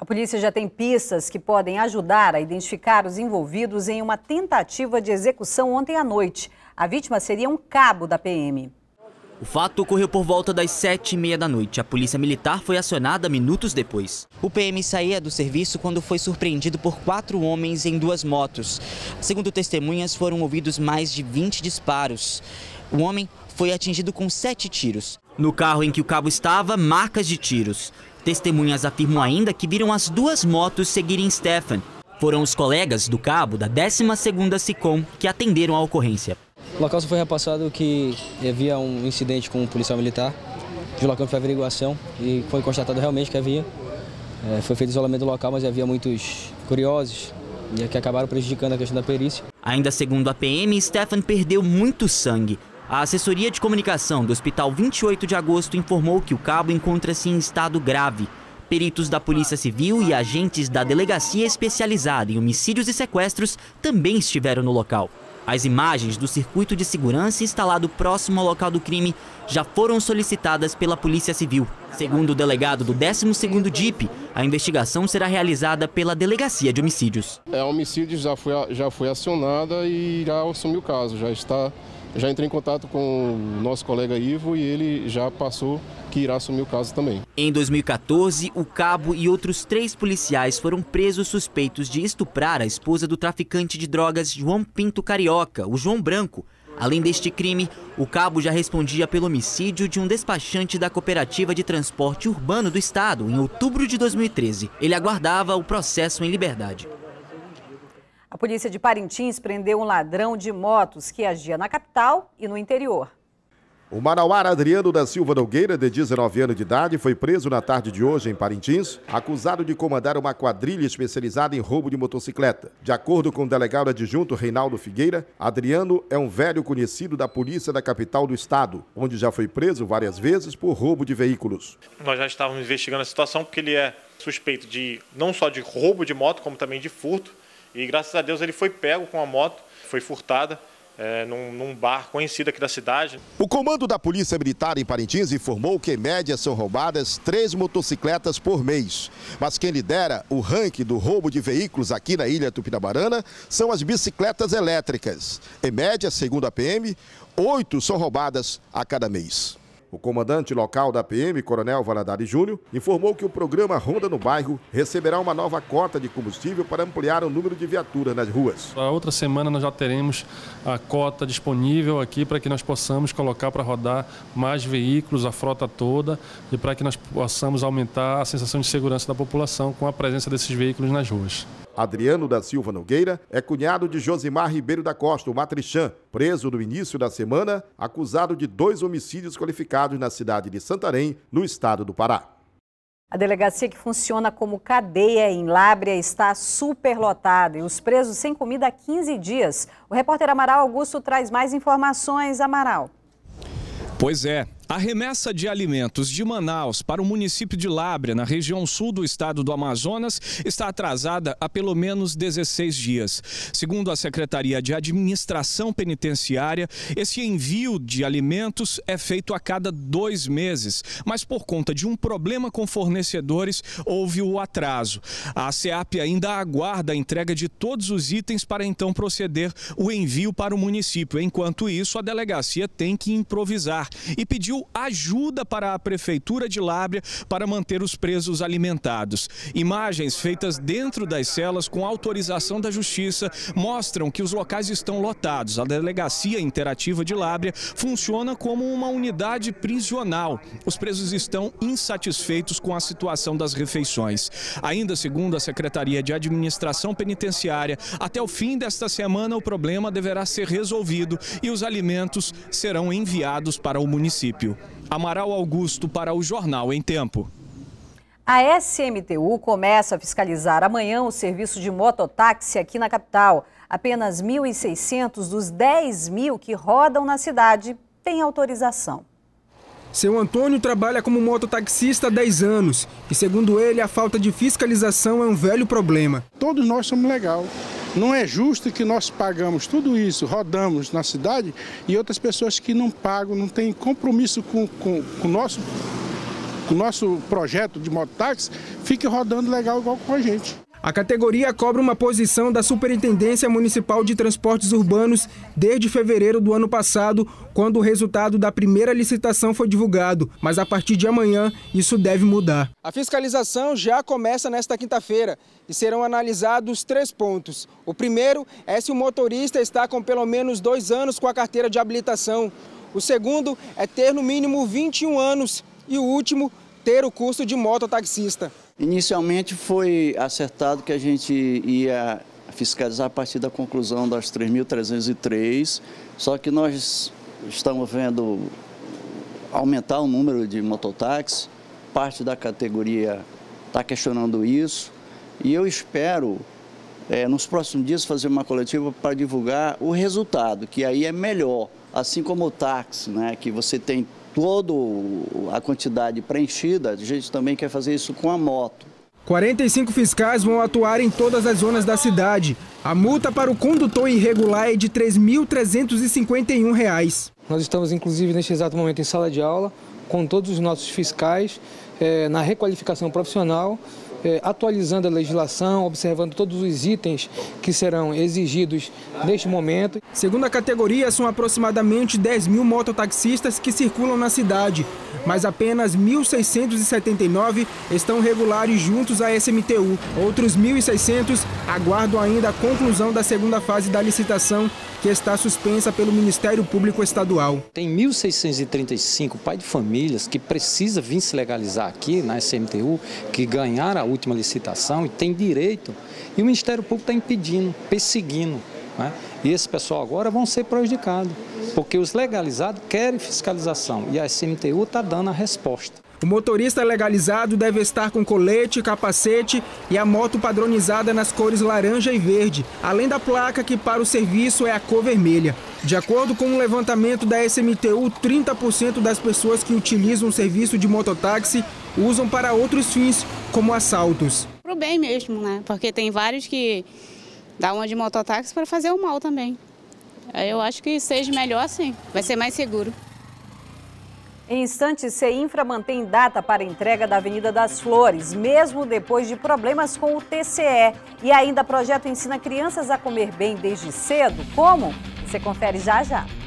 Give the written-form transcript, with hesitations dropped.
A polícia já tem pistas que podem ajudar a identificar os envolvidos em uma tentativa de execução ontem à noite. A vítima seria um cabo da PM. O fato ocorreu por volta das 7h30 da noite. A polícia militar foi acionada minutos depois. O PM saía do serviço quando foi surpreendido por 4 homens em 2 motos. Segundo testemunhas, foram ouvidos mais de 20 disparos. O homem foi atingido com 7 tiros. No carro em que o cabo estava, marcas de tiros. Testemunhas afirmam ainda que viram as 2 motos seguirem Stefan. Foram os colegas do cabo da 12ª SICOM que atenderam a ocorrência. No local foi repassado que havia um incidente com um policial militar. Deslocamos para averiguação e foi constatado realmente que havia. Foi feito isolamento do local, mas havia muitos curiosos e que acabaram prejudicando a questão da perícia. Ainda segundo a PM, Stefan perdeu muito sangue. A assessoria de comunicação do Hospital 28 de Agosto informou que o cabo encontra-se em estado grave. Peritos da Polícia Civil e agentes da Delegacia Especializada em Homicídios e Sequestros também estiveram no local. As imagens do circuito de segurança instalado próximo ao local do crime já foram solicitadas pela Polícia Civil. Segundo o delegado do 12º DIP, a investigação será realizada pela Delegacia de Homicídios. A homicídio já foi acionada e irá assumir o caso. Já entrei em contato com o nosso colega Ivo e ele já passou que irá assumir o caso também. Em 2014, o cabo e outros 3 policiais foram presos suspeitos de estuprar a esposa do traficante de drogas João Pinto Carioca, o João Branco. Além deste crime, o cabo já respondia pelo homicídio de um despachante da Cooperativa de Transporte Urbano do Estado em outubro de 2013. Ele aguardava o processo em liberdade. A polícia de Parintins prendeu um ladrão de motos que agia na capital e no interior. O manauara Adriano da Silva Nogueira, de 19 anos de idade, foi preso na tarde de hoje em Parintins, acusado de comandar uma quadrilha especializada em roubo de motocicleta. De acordo com o delegado adjunto Reinaldo Figueira, Adriano é um velho conhecido da polícia da capital do estado, onde já foi preso várias vezes por roubo de veículos. Nós já estávamos investigando a situação porque ele é suspeito não só de roubo de moto, como também de furto. E graças a Deus ele foi pego com a moto, foi furtada. Num bar conhecido aqui da cidade. O comando da Polícia Militar em Parintins informou que em média são roubadas 3 motocicletas por mês. Mas quem lidera o ranking do roubo de veículos aqui na Ilha Tupinabarana são as bicicletas elétricas. Em média, segundo a PM, 8 são roubadas a cada mês. O comandante local da PM, Coronel Valadares Júnior, informou que o programa Ronda no Bairro receberá uma nova cota de combustível para ampliar o número de viaturas nas ruas. A outra semana nós já teremos a cota disponível aqui para que nós possamos colocar para rodar mais veículos, a frota toda, e para que nós possamos aumentar a sensação de segurança da população com a presença desses veículos nas ruas. Adriano da Silva Nogueira é cunhado de Josimar Ribeiro da Costa, o Matrichan, preso no início da semana, acusado de 2 homicídios qualificados na cidade de Santarém, no estado do Pará. A delegacia, que funciona como cadeia em Lábrea, está superlotada e os presos sem comida há 15 dias. O repórter Amaral Augusto traz mais informações. Amaral. Pois é. A remessa de alimentos de Manaus para o município de Lábrea, na região sul do estado do Amazonas, está atrasada há pelo menos 16 dias. Segundo a Secretaria de Administração Penitenciária, esse envio de alimentos é feito a cada 2 meses, mas por conta de um problema com fornecedores, houve o atraso. A SEAP ainda aguarda a entrega de todos os itens para então proceder o envio para o município. Enquanto isso, a delegacia tem que improvisar e pediu ajuda para a Prefeitura de Lábrea para manter os presos alimentados. Imagens feitas dentro das celas com autorização da Justiça mostram que os locais estão lotados. A Delegacia Interativa de Lábrea funciona como uma unidade prisional. Os presos estão insatisfeitos com a situação das refeições. Ainda segundo a Secretaria de Administração Penitenciária, até o fim desta semana o problema deverá ser resolvido e os alimentos serão enviados para o município. Amaral Augusto para o Jornal em Tempo. A SMTU começa a fiscalizar amanhã o serviço de mototáxi aqui na capital. Apenas 1.600 dos 10.000 que rodam na cidade têm autorização. Seu Antônio trabalha como mototaxista há 10 anos e, segundo ele, a falta de fiscalização é um velho problema. Todos nós somos legais. Não é justo que nós pagamos tudo isso, rodamos na cidade e outras pessoas que não pagam, não têm compromisso com o nosso projeto de mototáxi fique rodando legal igual com a gente. A categoria cobra uma posição da Superintendência Municipal de Transportes Urbanos desde fevereiro do ano passado, quando o resultado da primeira licitação foi divulgado. Mas a partir de amanhã, isso deve mudar. A fiscalização já começa nesta quinta-feira e serão analisados 3 pontos. O primeiro é se o motorista está com pelo menos 2 anos com a carteira de habilitação. O segundo é ter no mínimo 21 anos e o último, ter o curso de mototaxista. Inicialmente foi acertado que a gente ia fiscalizar a partir da conclusão das 3.303, só que nós estamos vendo aumentar o número de mototáxis, parte da categoria está questionando isso, e eu espero, nos próximos dias, fazer uma coletiva para divulgar o resultado, que aí é melhor, assim como o táxi, né, que você tem toda a quantidade preenchida, a gente também quer fazer isso com a moto. 45 fiscais vão atuar em todas as zonas da cidade. A multa para o condutor irregular é de R$ 3.351. Nós estamos, inclusive, neste exato momento em sala de aula, com todos os nossos fiscais, na requalificação profissional, atualizando a legislação, observando todos os itens que serão exigidos neste momento. Segundo a categoria, são aproximadamente 10.000 mototaxistas que circulam na cidade, mas apenas 1.679 estão regulares juntos à SMTU. Outros 1.600 aguardam ainda a conclusão da segunda fase da licitação, que está suspensa pelo Ministério Público Estadual. Tem 1.635 pais de famílias que precisam vir se legalizar aqui na SMTU, que ganharam a última licitação e tem direito, e o Ministério Público está impedindo, perseguindo, né? E esse pessoal agora vão ser prejudicados, porque os legalizados querem fiscalização e a SMTU está dando a resposta. O motorista legalizado deve estar com colete, capacete e a moto padronizada nas cores laranja e verde, além da placa que para o serviço é a cor vermelha. De acordo com um levantamento da SMTU, 30% das pessoas que utilizam o serviço de mototáxi usam para outros fins, como assaltos. Pro bem mesmo, né? Porque tem vários que dão uma de mototáxi para fazer o mal também. Eu acho que seja melhor assim, vai ser mais seguro. Em instantes, CEINFRA mantém data para entrega da Avenida das Flores, mesmo depois de problemas com o TCE. E ainda o projeto ensina crianças a comer bem desde cedo. Como? Você confere já já.